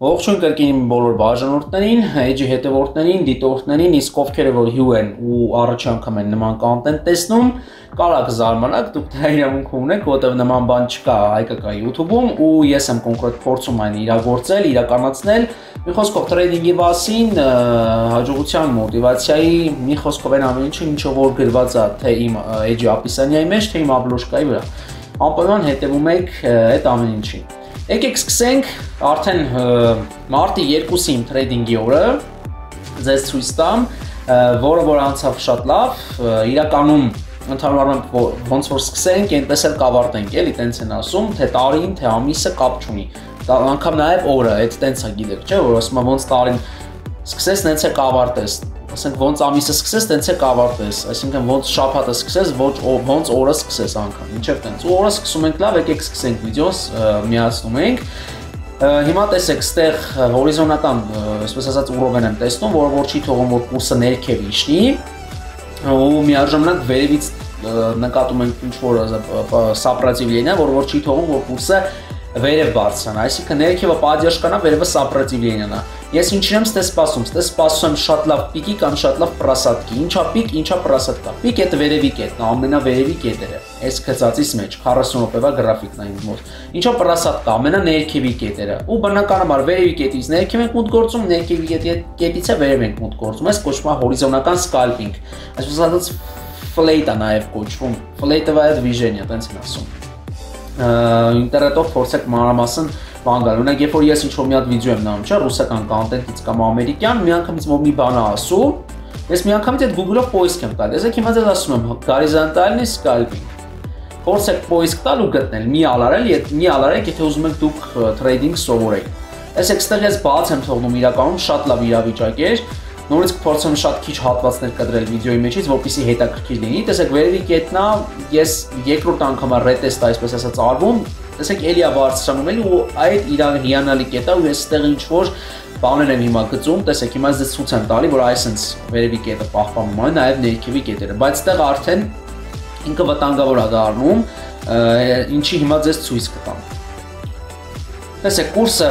Ողջույն կրկին բոլոր բաժանորդներին, էջի հետևորդներին, դիտորդներին, իսկ ովքեր որ հյու են ու առաջ անգամ են նման կոնտենտ տեսնում, կարող կզարմանաք, դուք դա իրավունք ունեք, որտեղ նման բան չկա հայկական YouTube-ում ու ես եմ կոնկրետ փորձում այն իրագործել, իրականացնել, մի խոսքով տրեյդինգի մասին, հաջողության, մոտիվացիայի, մի խոսքով այն ամեն ինչը որ գրված է թե իմ էջի ապիսանիայի մեջ, թե իմ աբլոժկայի վրա։ Անպայման հետևում եք այդ ամեն ինչին։ Եկեք սկսենք արդեն մարտի 2-ին տրեյդինգի օրը ձեզ ցույց տամ, որը որ անցավ շատ լավ, իրականում ընդհանրապես ոնց որ սկսենք, այնպես էլ կավարտենք, էլի տենց են ասում, թե տարին, թե ամիսը կապ չունի։ Անգամ նաև օրը, այդ տենց է գիտեք, չէ՞, որ ասում եմ ոնց տարին սկսես, նենց է կավարտես։ Ասենք ոնց ամիսը սկսես, տենց է կավարտես, այսինքն ոնց շաբաթը սկսես, ոնց օրը սկսես անգամ, ինչև տենց։ Ու օրը սկսում ենք լավ, եկեք սկսենք վիդեոս, միացնում ենք։ Հիմա տեսեք, ստեղ հորիզոնական, այսպես ասած, ուռովեն եմ տեսնում, որ չի թողում որ կուրսը ներքև իջնի, ու միաժամանակ վերևից նկատում ենք ինչ-որ սապրատիվլենիա, որ չի թողում որ կուրսը վերև բարձրանա, այսինքն ներքևը падյաշկանա, վերևը սապրատիվլենիան է։ Ես ինչին եմ ստե սպասում եմ շատ լավ պիկի կամ շատ լավ պրասատկի։ Ինչա պիկ, ինչա պրասատկա։ Պիկ է վերևի կետն, ամենավերևի կետերը։ Այս գծածից մեջ 40 րոպեվա գրաֆիկն է իմ մոտ։ Ինչա պրասատկա, ամենաներքևի կետերը։ Ու բնականաբար վերևի կետից ներքև ենք մուտք գործում, ներքևի կետից է վերև ենք մուտք գործում։ Այս կոչվում է հորիզոնական սկալպինգ։ Այսպես ասած ֆլեյտ է նաև կոչվում։ Ֆլեյտովая движение, տենց են ասում։ Ինտերնետով փորձեք մանրամասն բան գալ։ Օրինակ, երբ որ ես ինչ-որ մի հատ վիդեո եմ նայում, չէ, ռուսական կոնտենտից կամ ամերիկյան, միանգամից մի բան է ասում, ես միանգամից այդ Google-ով poisk եմ տալ։ Ես հիմա ձեզ ասում եմ горизонтальный scalping։ Փորձեք poisk տալ ու գտնել, մի ալարեք, եթե ուզում եք դուք տրեյդինգ սովորեք։ Այսեք, ստեղ ես բաց եմ թողնում իրականում շատ լավ իրավիճակ էր։ Նորից կփորձեմ շատ քիչ հատվածներ կտրել վիդեոյի մեջից, որպեսզի հետաքրքիր լինի։ Տեսեք, վերևի կետնա, ես երկրորդ անգամ ռետեստ այսպես ասած արվում, տեսեք, էլի է բարձրանում էլի ու այդ իրան հիանալի կետ է ու ես ստեղ ինչ-որ բաներ եմ հիմա գծում, տեսեք, հիմա ես ցույց եմ տալի, որ այսպես վերևի կետը պահպանում է, նաև ներքևի կետերը, բայց ստեղ արդեն ինքը վտանգավոր է դառնում, ինչի հիմա ձեզ ցույց կտամ։ Տեսեք, կուրսը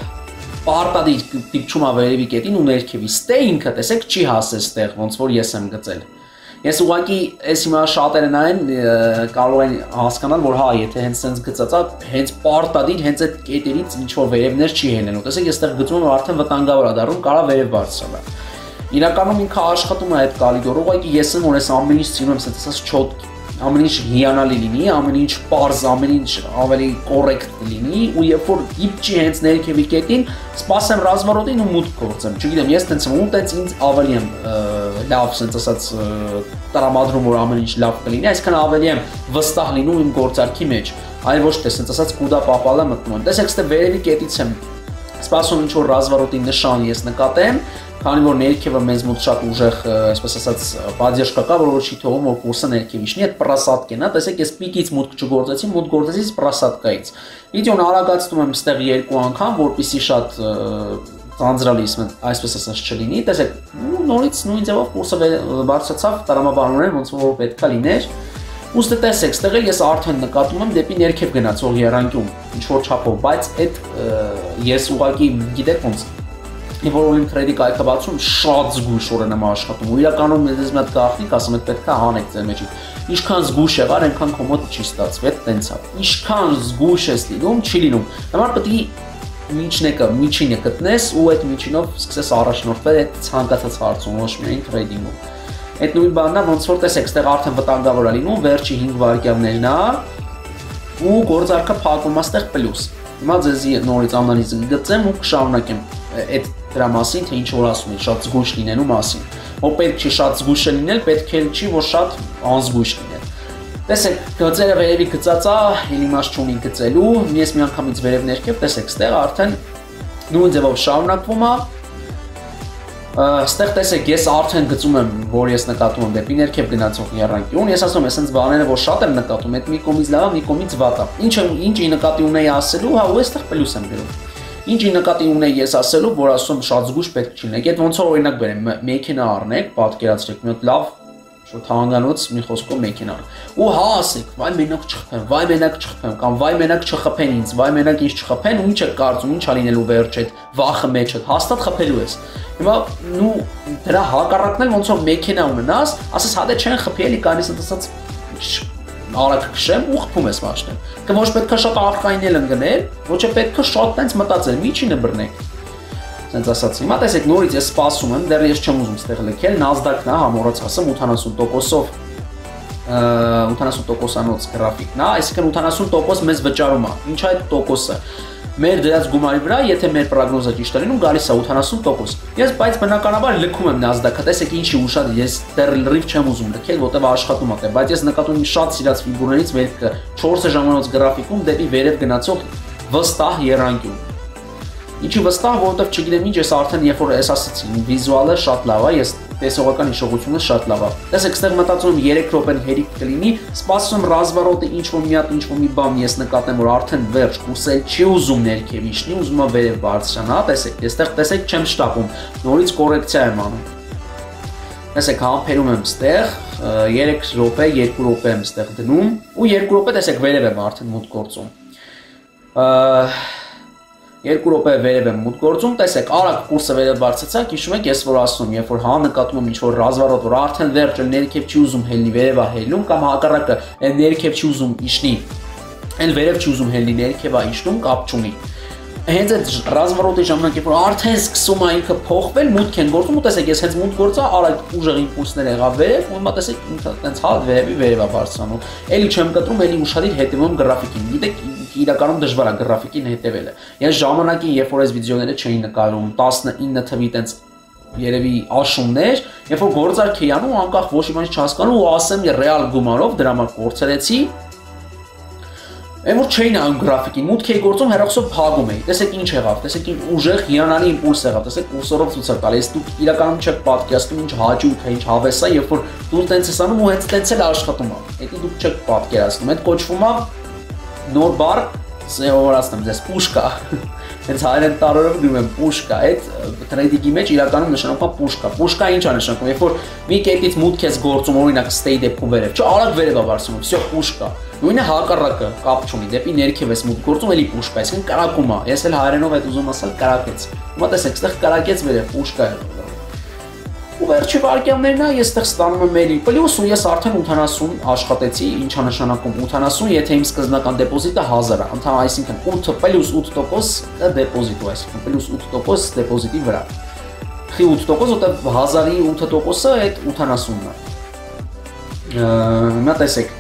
պարտադիր դիպչում է վերևի կետին ու ներքևի, ստե ինքը տեսեք չի հասել ստեղ, ոնց որ ես եմ գծել։ Ես ուղղակի այս հիմա շատերը նայեն կարող են հասկանալ, որ հա, եթե հենց sense գծած է, հենց պարտադիր հենց այդ կետերից ինչ որ վերևներ չի հենելու։ Տեսեք, ես ստեղ գծում եմ արդեն վտանգավոր է դառնում, կարա վերև բարձրանա։ Իրականում ինքը աշխատում է այդ կալիդորը, ուղղակի ես եմ որ այս ամեն ինչ սիրում եմ, ասած չոտ ամեն ինչ հիանալի լինի, ամեն ինչ պարզ, ամեն ինչ ավելի կոռեկտ լինի ու երբ որ դիպչի հենց ներքևի կետին, սպասեմ ռազմարոտին ու մուտք գործեմ։ Չգիտեմ, ես տենց եմ, ու տենց ինձ ավելի եմ լավ, ասած տրամադրում որ ամեն ինչ լավ կլինի, այսքան ավելի եմ վստահ լինում իմ գործարքի մեջ, այլ ոչ թե ասած կուդա պապալը մտնում եմ։ Տեսեք, ստե վերևի կետից եմ սպասում ինչ որ ռազմարոտի նշան ես նկատեմ, քանի որ ներքևը մեզ մոտ շատ ուժեղ, այսպես ասած, падյաշկա կա, որ չի թողում որ կուրսը ներքև իջնի, այդ պրասատկեն է, տեսեք, ես պիկից մուտք չգործեցի, մուտք գործեցի պրասատկայից։ Վիդեոն արագացնում եմ ստեղ երկու անգամ, որպեսզի շատ ծանծրալի, այսպես ասած չլինի, տեսեք, նորից նույն ձևով կուրսը բարձրացավ, տրամաբանորեն ոնց որ պետք է լիներ։ Ուստի տեսեք, ստեղ էլ ես արդեն նկատում եմ դեպի ներքև գնացող եռանկյուն, ինչ որ չափով, բայց այդ ես ուղղակի գիտեք ոնց Եվ որ ուլիմ տրեյդի կայքը բացում շատ զգուշորեն եմ աշխատում ու իրականում ես մի հատ գաղտնիք ասում այդ պետք է հանեք ձեր մեջից ինչքան զգուշ եղար այնքան քո մոտ չի ստացվի այդ տենց է ինչքան զգուշ ես լինում չի լինում համար պետք է միջինը գտնես ու այդ միջինով սկսես առաջնորդվել այդ ցանկացած հարցում ոչ միայն տրեյդինգում այդ նույն բանն է ոնց որ տեսեք ստեղ արդեն վտանգավոր է լինում վերջի 5 վայրկյաններն է ու գործարքը փակվում է ստեղ պլյուս հիմա ձեզի նորից անալիզ գծեմ ու կշարունակեմ այդ դրա մասին թե ինչ որ ասում են շատ զգույշ լինելու մասին որ պետք չի շատ զգույշ լինել պետք է չի որ շատ անզգույշ լինել տեսեք գծերը վերևի գծած է իմաստ չունի գծելու ես միանգամից վերև ներքև տեսեք ստեղ արդեն նույն ձևով շարունակվում է Ստեղ տեսեք ես արդեն գծում եմ որ ես նկատում եմ դեպի ներքև գնացող եռանկյուն ես ասում եմ այսպես բաները որ շատ եմ նկատում այդ մի կողմից լավ մի կողմից վատ է ինչի նկատի ունեի ասելու հա ու այստեղ պլյուս եմ գրում Ինչի նկատի ունեի ես ասելու որ ասում շատ զգուշ պետք չի լինեք այդ ոնց որ օրինակ բերեմ մեքենա առնեք պատկերացրեք մի հատ լավ Շուտ հանգանոց մի խոսքով մեքենան։ Ու հա ասեք, վայ մենակ չխփեմ, վայ մենակ չխփեմ կամ վայ մենակ չխփեն ինձ, վայ մենակ ինձ չխփեն, ու ինչ է կարծում, ինչ ա լինելու վերջ այդ վախը մեջը, հաստատ խփելու ես։ Հիմա նու դրա հակառակն էլ ոնց որ մեքենա ունենաս, ասես հա դե չեն խփի էլի կանից ասած արագ քշեմ ու խփում ես մաշնեն։ Că ոչ պետք է շատ աղքային էլ ընկնել, ոչ է պետք է շատ տենց մտածել, միջինը բռնեք։ Սենց ասած, հիմա տեսեք նորից ես սպասում եմ, դեռ ես չեմ ուզում ստեղ լքել, Nasdaq-ն է, համորած ասեմ 80%-ով 80%-անոց գրաֆիկն է, այսինքն 80% մեզ վճարում է։ Ինչ է այդ տոկոսը։ Մեր դրած գումարի վրա, եթե մեր պրոգնոզը ճիշտ է լինում, գալիս է 80%։ Ես բայց բնականաբար լքում եմ Nasdaq-ը, տեսեք ինչի ուշად, ես դեռ լրիվ չեմ ուզում լքել, որտեղ աշխատում է, բայց ես նկատում եմ շատ սիրած ֆիգուրներից մեկը 4 ժամանոց գրաֆիկում դեպի վերև գնացող վստահ եռանկյուն։ Ինչի վստահ, որովհետև չգիտեմ ինչ, ես արդեն երբ որ ես ասացի, վիզուալը շատ լավ է, ես տեսողական հիշողությունը շատ լավ է։ Տեսեք, այստեղ մտածում եմ 3 րոպեն հերիք կլինի, սպասում եմ ռազմարոտը ինչ-որ մի հատ ինչ-որ մի բան ես նկատեմ, որ արդեն վերջ, կուրսել չի ուզում ներքև իջնի, ուզում է վերև բարձրանա, տեսեք, այստեղ տեսեք չեմ շտապում, նորից կորեկցիա եմ անում։ Տեսեք, համբերում եմ այստեղ, 3 րոպե, 2 րոպե եմ այստեղ դնում, ու 2 րոպե տեսեք վերև եմ արդեն մուտք գործում։ 2 րոպե վերև եմ մուտք գործում, տեսեք, արագ կուրսը վերև բարձրացակ, հիշում եք, ես որ ասում, երբ որ հա նկատում եմ ինչ-որ ռազմարոտ, որ արդեն վերջը ներքև չի ուզում հելնի, վերև է հելնում, կամ հակառակը ներքև չի ուզում իջնի, էլ վերև չի ուզում հելնի, ներքև է իջնում, կապ չունի։ Հենց այդ ռազմարոտի ժամանակ, երբ որ արդեն սկսում է ինքը փոխվել, մուտք են գործում, ու տեսեք, ես հենց մուտք գործա, արագ ուժեղ իմպուլսներ եղավ վերև, ու հիմա տեսեք, ինքը տենց հա վերև է բարձրանում։ Էլի չեմ կտրում, էլի ուշադիր հետևում գրաֆիկին։ Գիտեք, իրականում դժվար է գրաֆիկին հետևելը։ Ես ժամանակին, երբ որ այս վիդեոները չէի նկարում, 19 թվի տենց երևի աշուններ, երբ որ գործարք էի անում, անկախ ոչ մի բան չհասկանում, ու ասեմ ռեալ գումարով դրա համար կորցրեցի։ Այն որ չէի նայում գրաֆիկին, մուտք էի գործում, հեռախոսով փակում էի։ Տեսեք ինչ եղավ, տեսեք ինչ ուժեղ հիանալի իմպուլս եղավ, տեսեք կուրսորով ցույց է տալիս, դուք իրականում չեք պատկերացնում ինչ հաճույք է, ինչ հավես է, երբ որ դու տենց ես անում ու հենց տենց էլ աշխատում է։ Դա դուք չեք պատկերացնում, այդ կոչվում է նոր բառ, սեորացնեմ ձեզ պուշկա։ Հենց հայերեն տարորով գրում եմ պուշկա, այդ տրեյդինգի մեջ իրականում նշանակում է պուշկա։ Պուշկա ինչ է նշանակում, երբ որ մի կետից մուտք ես գործում, օրինակ stay դեպքում վերև, չէ, արագ վերև է բարձրանում, всё պուշկա։ Նույնը հակառակը կապ չունի, դեպի ներքև ես մուտք գործում, էլի պուշկա, այսինքն կրակում է։ Ես էլ հայերենով այդ ուզում ասալ կրակեց։ Հիմա տեսեք, այստեղ կրակեց վերև, պուշկա է։ Ու վերջի վարկյաններն է, ես այստեղ ստանում եմ էլի պլյուս ու ես արդեն 80 աշխատեցի, ինչա նշանակում 80, եթե իմ սկզբնական դեպոզիտը 1000 է, ընդհանուր այսինքն 8 պլյուս 8% դեպոզիտ ու այսինքն պլյուս 8% դեպոզիտի վրա։ Խի 8%, որտեղ 1000-ի 8%-ը այդ 80-ն է։ Հիմա տեսեք։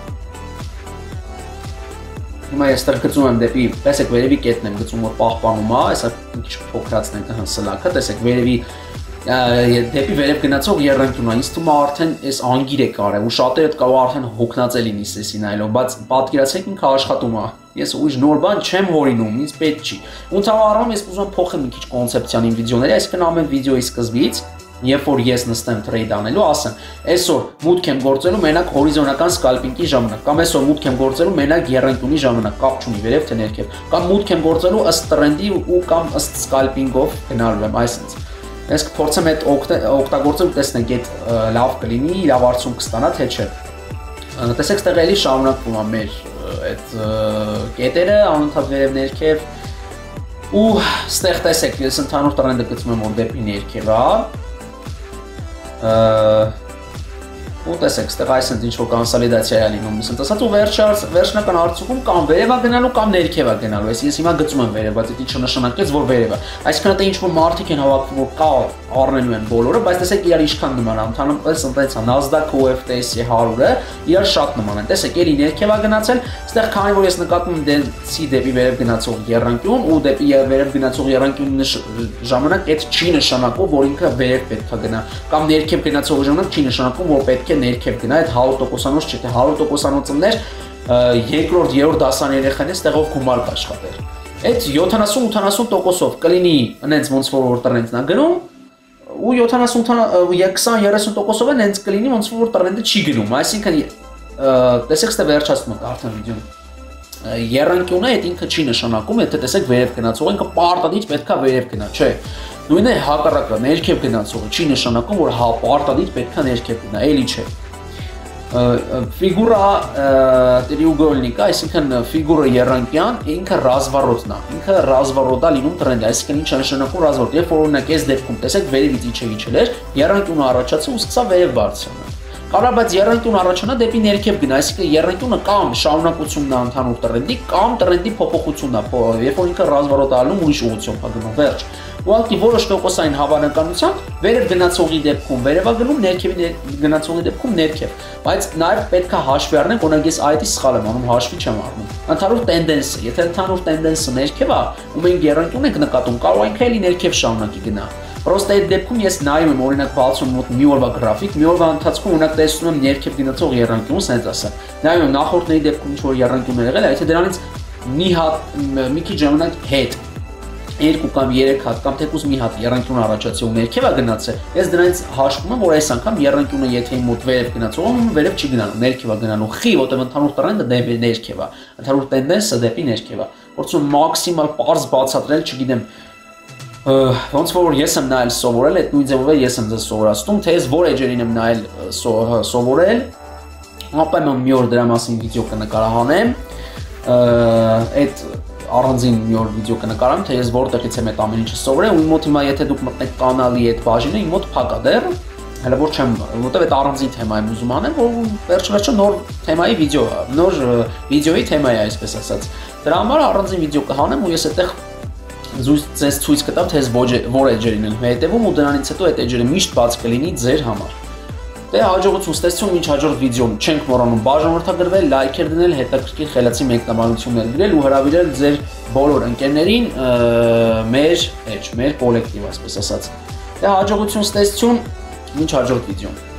Հիմա ես այստեղ գծում եմ դեպի, տեսեք վերևի կետն եմ գծում, որ պահպանում է, այսա մի քիչ փոքրացնենք հնսլակը, տեսեք վերևի դեպի վերև գնացող եռանկյունը, ինձ թվում է արդեն այս անգիր է կարել ու շատերը կարող արդեն հոգնածել լինի սեսին այլով, բայց պատկերացրեք ինքը աշխատում է։ Ես ուրիշ նոր բան չեմ հորինում, ինձ պետք չի։ Ընդհանուր առմամբ ես ուզում եմ փոխել մի քիչ կոնցեպցիան իմ վիդեոների, այսինքն ամեն վիդեոյի սկզբից, երբ որ ես նստեմ տրեյդ անելու, ասեմ, այսօր մուտք եմ գործելու մենակ հորիզոնական սկալպինգի ժամանակ, կամ այսօր մուտք եմ գործելու մենակ եռանկյունի ժամանակ, կապ չունի վերև թե ներքև, կամ մուտք եմ գործելու ըստ տրենդի ու կամ ըստ սկալպինգով գնալու եմ, այսինքն Ես կփորձեմ այդ օգտագործել ու տեսնենք այդ լավ կլինի, լավ արդյունք կստանա թե չէ։ Տեսեք, ստեղ էլի շարունակվում է մեր այդ կետերը, անընդհատ վերև ներքև ու ստեղ տեսեք, ես ընդհանուր տրենդը գծում եմ որ դեպի ներքև է։ Ու տեսեք, ստեղ այսինքն ինչ որ կոնսոլիդացիա է լինում, ասած ու վերջնական արդյունքում կամ վերև է գնալու կամ ներքև է գնալու։ Ես հիմա գծում եմ վերև, բայց դա ինչ նշանակեց, որ վերև է։ Այսինքն դա ինչ որ մարդիկ են հավաքվում, որ կա առնելու են բոլորը, բայց տեսեք իրար ինչքան նման է, ընդհանրապես ընտրեց է Nasdaq ու FTSE 100-ը, իրար շատ նման են։ Տեսեք, էլի ներքև է գնացել, ստեղ քանի որ ես նկատում եմ դեպի դեպի վերև գնացող եռանկյուն ու դեպի վերև գնացող եռանկյունի ժամանակ այդ չի նշանակում, որ ինքը վերև պետք է գնա, կամ ներքև գնացող ժամանակ չի նշանակում, որ պետք է ներքև գնա, այդ 100%-անոց չէ, թե 100%-անոցներ երկրորդ, երրորդ դասան երեխաներից տեղով գումար կաշխատեր։ Այդ 70-80%-ով կլինի այնց ոնց որ տրենդն է գնում, ու 20-30%-ով են հենց կլինի ոնց որ տրենդը չի գնում, այսինքն տեսեք ստե վերջացնում եք արդեն վիդեոն։ Եռանկյունը այդ ինքը չի նշանակում, եթե տեսեք վերև գնացող, ինքը պարտադիր պետքա վերև գնա, չէ։ Նույնն է հակառակը, ներքև գնացողը չի նշանակում, որ հա պարտադիր պետքա ներքև գնա, էլի չէ։ Ֆիգուրա տրիուգոլնիկա, այսինքն ֆիգուրը երանգյան, ինքը ռազվարոտն է, ինքը ռազվարոտա լինում տրենդի, այսինքն ինչ նշանակում ռազվարոտ, երբ որ օրինակ այս դեպքում տեսեք վերևից իջել էր, երանգյունը առաջացավ ու սկսավ վերև բարձրանալ։ Կարող բայց երանգյունը առաջանա դեպի ներքև գնա, այսինքն երանգյունը կամ շարունակությունն է ընդհանուր տրենդի, կամ տրենդի փոփոխությունն է, երբ որ ինքը ռազվարոտալում ուրիշ ուղղությամբ է գնում, վերջ։ Ուղղակի որոշ տոկոսային հավանականությամբ վերև գնացողի դեպքում վերև է գնում, ներքևի գնացողի դեպքում ներքև, բայց նաև պետք է հաշվի առնենք, օրինակ ես այդի սխալ եմ անում, հաշվի չեմ առնում։ Ընդհանուր տենդենսը, եթե ընդհանուր տենդենսը ներքև է, ու մենք երանգյուն ենք նկատում, կարող ենք էլի ներքև շարունակի գնա։ Պրոստը այդ դեպքում ես նայում եմ օրինակ բացում մոտ մի օրվա գրաֆիկ, մի օրվա ընթացքում օրինակ տեսնում եմ ներքև գնացող երանգյուն, սենց ասա։ Նայում եմ նախորդների դեպքում ինչ որ երանգյուն եղել է, եթե դրանից մի քիչ ժամանակ հետ 2 կամ 3 հատ կամ թեկուզ մի հատ երանգյուն առաջացի ու ներքև է գնացել, ես դրանից հաշվում եմ, որ այս անգամ երանգյունը եթե մոտ վերև գնացող, վերև չի գնալու, ներքև է գնալու, խի, որտեղ ընդհանուր տրենդը դեպի ներքև է, ընդհանուր տենդենսը դեպի ներքև է։ Փորձում մաքսիմալ պարզ բացատրել, չգիտեմ, ոնց որ ես եմ նայել սովորել, այդ նույն ձևով ես եմ ձեզ սովորացնում, թե ես որ էջերին եմ նայել սովորել, ապա մի օր դրա մասին վիդեո կնկարահանեմ, այդ առանձին մի օր վիդեո կնկարամ, թե ես որտեղից եմ այդ ամեն ինչը սովորել, ու իմ մոտ հիմա եթե դուք մտնեք կանալի այդ բաժինը, իմ մոտ փակ է դեռ, հələ որ չեմ, որտեղ այդ առանձին թեմա եմ ուզում անեմ, որ վերջ-վերջը նոր թեմայի վիդեո է, նոր վիդեոյի թեմա է, այսպես ասած։ Դրա համար առանձին վիդեո կհանեմ ու ես այդտեղ ձեզ ցույց կտամ, թե ես որ էջերին եմ հետևում ու դրանից հետո այդ էջերը միշտ բաց կլինի ձեր համար։ Դե հաջողություն ստացություն, ինչ հաջորդ վիդեոն չենք մոռանում բաժանորդագրվել, լայքեր դնել, հետաքրքիր խելացի մեկնաբանություններ գրել ու հրավիրել ձեր բոլոր ընկերներին մեր կոլեկտիվ, այսպես ասած։ Դե հաջողություն ստացություն, ինչ հաջորդ վիդեոն։